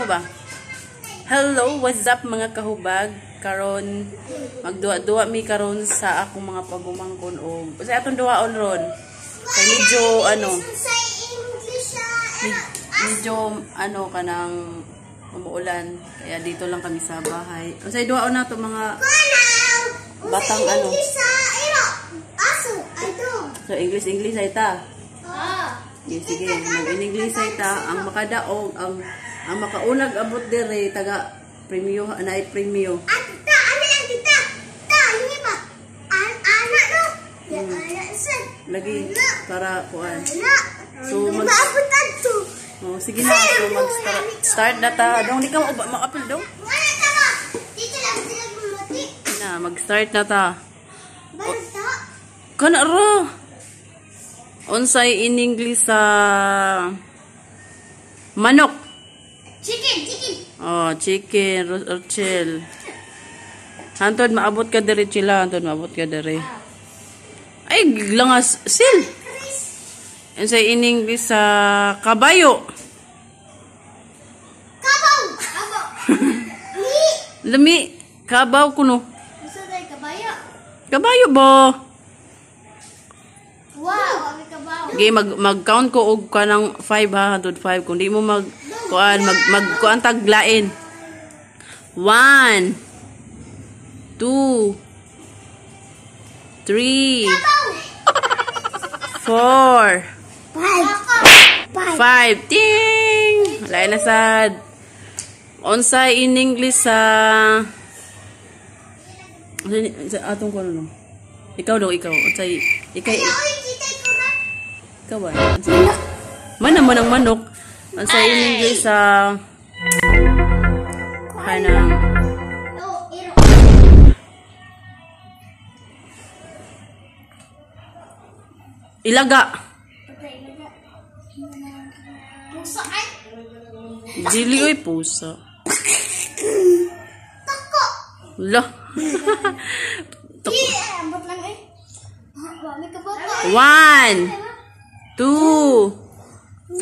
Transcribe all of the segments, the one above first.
mo ba? Hello, what's up mga kahubag? Karon magduwa-duwa mi karon sa akong mga pagumangkon og sa atong duwaon ron. Kay medyo kanang umuulan kaya dito lang kami sa bahay. Unsay duwaon nato mga batang So English ay ta. Sige, mag-English ay ta ang makadaog ang makaulag abot dire taga premium na premium. Tita, lang tita. Ini ba? Anak no. Ya anak sen. Lagi para kuan. So mag-abutan to. Oh, sige na. So mag-start na ta. Dong di ka ma-upload daw. Wala ta ba? Dito lang sila gumuti. Na, mag-start na ta. Basta. Kana ra. Unsay in English sa manok? Chicken. Oh, chicken, rochel. Hantod maabot ka diri chila, hantod maabot ka diri. Ay, langas sil. Unsay in English sa kabayo? Kabaw. Lami, kabaw kuno. Usa day kabayo. Kabayo ba? Wow, ami kabaw. Okay, mag-count ko og kanang 5 ha, hantod 5. Kung di mo kuan taglain. 1 2 3 4 5 ting lain na sad. Unsay in English sa atong kuno no. Ikaw unsay ikaw ba? Mana man ang manok. Unsay in English sa kanang ilaga. Pusa ay. Dili oy pusa. Toko. Lah. Ambot lang eh. Ami kabaw. 1 2 3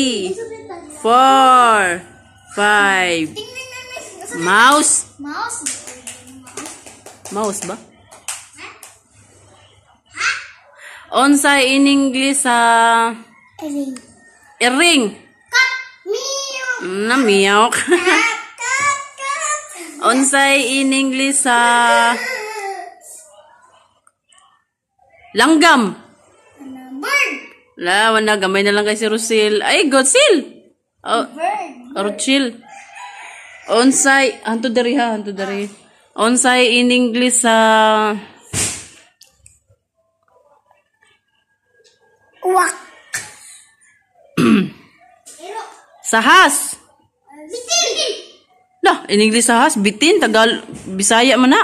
4 5 Mouse ba? Unsay in English sa ring? Na meow. Unsay in English sa langgam? Bird. Wala gamay na lang kay si Rosil. Ay, Godsil. Oh, Rochil. Onsay, hanto dari. Onsay in English sa Uwak. sahas. Bitin. Lah, in English sahas, bitin, Tagal, Bisaya man na.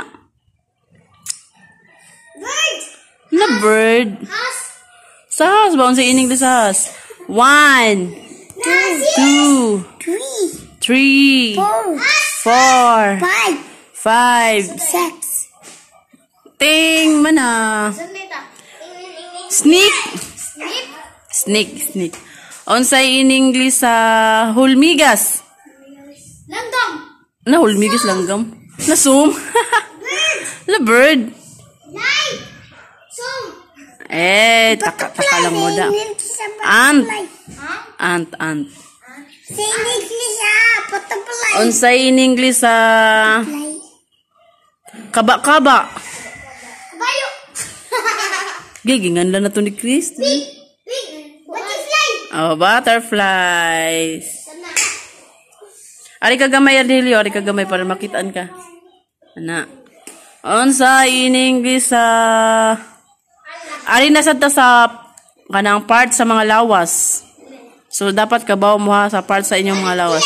Bird. Na bird. Has. Sahas ba? Unsay in English sahas? 1 2 3 4 5 ting mana snake. Unsay in English sa hulmigas? Langgam. Na hulmigas langgam. Na sum. Na bird. Taka lang mo da. Ant. Unsay in English sa kaba. Kabayo. Gigingan lang na to ni Christy. Butterfly. Oh, butterflies. Ari ka gamay Ardelio, ari ka gamay para makitaan ka. Ana. Unsay in English sa ari na sa kanang part sa mga lawas. So dapat kabaw mo ha sa part sa inyong mga lawas.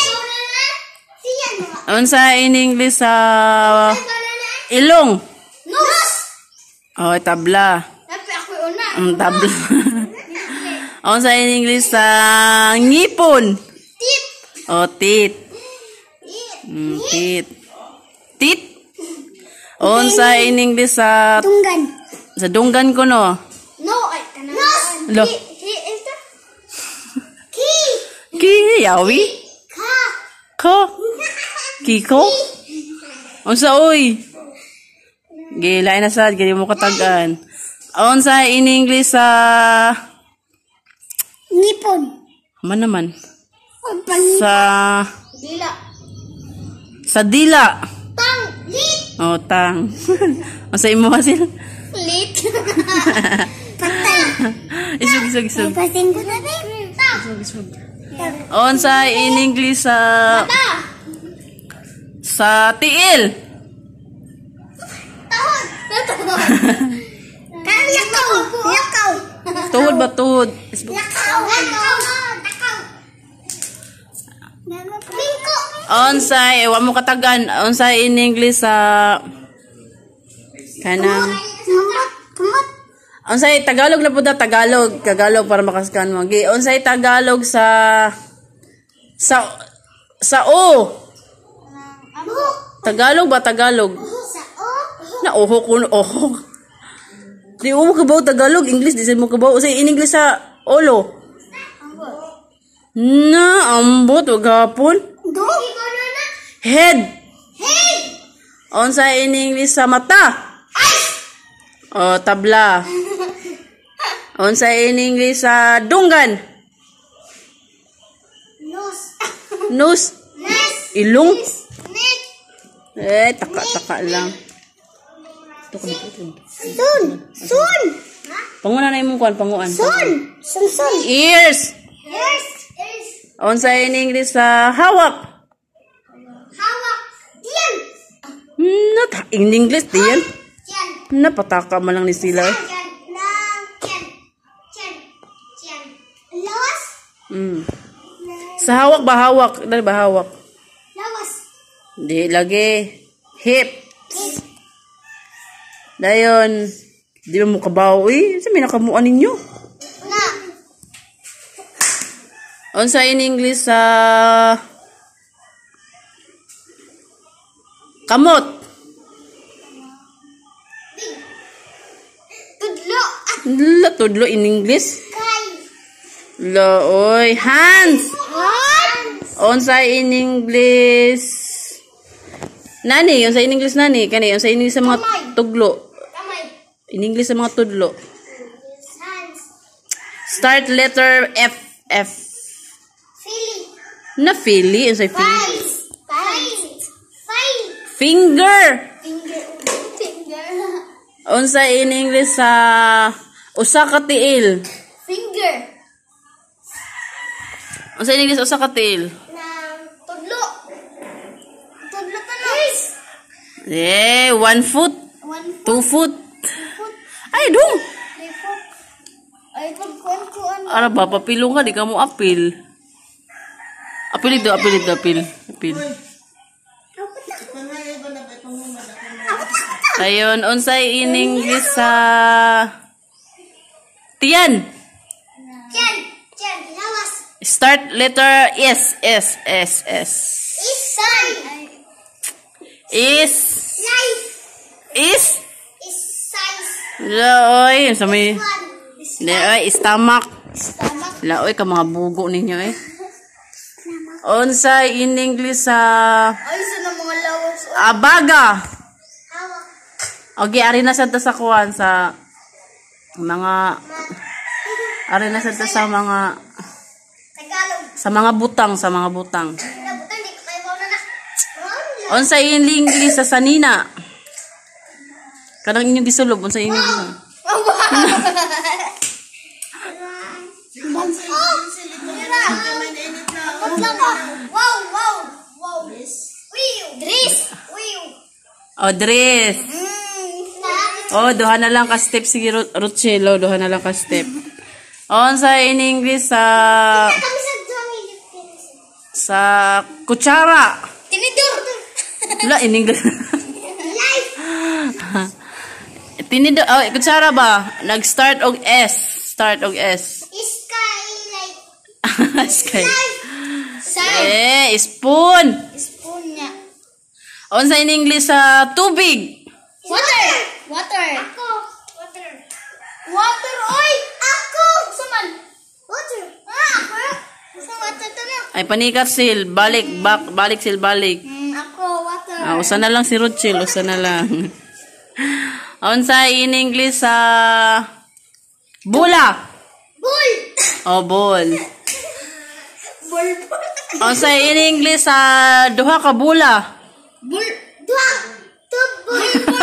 Unsay in English sa ilong? Nose. Oh, tabla. Tapi ako una. Tabla. Unsay in English sa ngipon? Tip. Oh, tit. Tit. Unsay in English sa Tunggan. Sa dunggan ko no. No, ay kanang. Lo. Ki. Ki yawi. Ka. Ko? Kiko? Unsa oy? Gilain na sad, gili mo katagan. Unsa in English sa Nipon. man naman? Ang pangit. Dila. Sa dila. Tang. Lit. Oh, tang. Unsa imo hasil? Lit. Patay. Isug. Pasing ko na rin. Tang. Unsa in English sa tiil? Tahod. Lakaw. Lakaw. Tuhod ba tuhod? Lakaw. Bingko. Unsa, wa mo katagan. Unsa in English sa kanang Kumot. unsay Tagalog na pud Tagalog para makaskan mo. Gi unsay Tagalog sa o. Tagalog ba Tagalog? Sa o. Na oho kun oho. Di mo kabaw Tagalog, English di mo kabaw. Unsay in English sa olo? Na ambot wag hapon. Do. Head. Hey. Unsay in English sa mata? Oh, tabla. Unsay in English sa dunggan? Nose. Nose. Nes. Ilong. Neck. Taka lang. Sun. Panguna na imong kuan, panguan. Sun. Ears. Yes. Unsay in English sa hawak? Hawak. Diyan. Not in English diyan. Diyan. Napataka man lang ni sila. Diyan. Lang. Diyan. Lawas. Sa hawak ba hawak? Dali ba hawak? Lawas. Di lagi. Hips. Dayon. Di mo kabaw eh. Sa may nakamuan ninyo. Na. Unsa in English sa kamot? Tudlo. Tudlo in English? Kay. Oy, hands. Hands. Unsa in English? Nani, unsa in English nani? Kani unsa in English sa mga tuglo? Kamay. In English sa mga tudlo. Hands. Start letter F. Feeling. Na fili, unsa fili? Finger. Finger. Unsa in English sa usa ka tiil? Finger. Unsa in English usa ka tiil? Tudlo. Tudlo ka na. 1 foot. 1 foot. 2 foot. Ay, dong. 3 foot. Ay, pagkuan. Ara ba, papilong ka, di ka mo apil. Apil. Ayun, unsay in English sa tiyan? Tiyan. Lawas. Start letter S. Isay. Is. Life. Is. Size. Laoy, sa may One. laoy, stomach. Stomach. Laoy ka mga bugo ninyo eh. Unsay in English sa Ay, sa mga lawas. abaga? Hawak. Okay, ari na sad ta sa kuan sa mga ari na sad ta sa mga Tagalog. butang. Butang, di ko kayo na. Unsay in English sa sanina? Kanang inyong gisulob unsay in English? Wow. Dress. Oh, dress. Oh, duha na lang ka step sige Rochelo, duha na lang ka step. Unsay in English sa kutsara? Tinidor. Wala in English. Life. Tinidor, kutsara ba? Nag-start og S. Skylight. Sky. Side. Spoon. Spoon niya. Unsa in English sa tubig? Water. Ako. Water. Oy. Ako. Saman. Water. Ako. Sa water to na. Ay, panikat sil. Balik, balik sil, balik. Ako, water. Usa na lang si Rochil, usa na lang. Unsa in English sa bula? Bull. Oh, ball. Bull. Unsa in English sa duha ka bula? Bull. Dua. Tubol.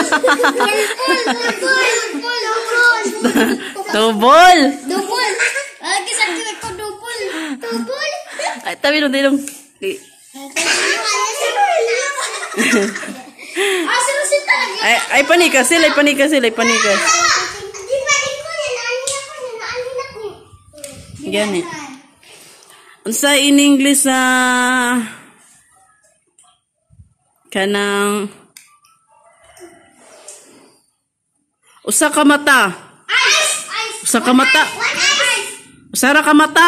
Tubol. Dubol. Lagi sa tinig ko dubol. Tubol. Ay, tabi nung dinong. Ay, panikas sila, panikas sila, panikas. Gani. Unsa in English sa kanang usa ka mata. Usa ka mata. Usara ka mata.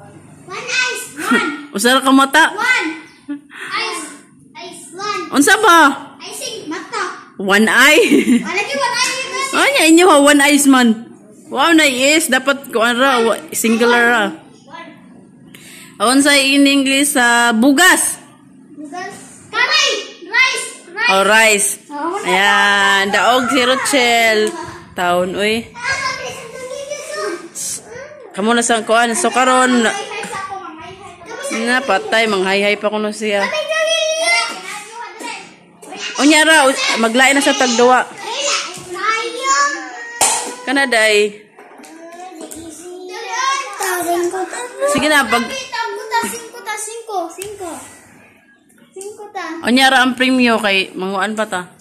Usara ka mata. Unsa ba? One eye. Oh, nya inyo ha, one eyes man. Wow, na is dapat ko ra singular ra. Unsa in English sa bugas? Oh, rice. Ayan, daog si Rochel. Taon, uy. Kamu na sa kuan. So, karon na patay, manghay-hay pa kuno siya. Unya ra, maglain na sa tagduwa. Kanaday. Sige na, pag... Unya ra ang premyo kay manguan pa ta.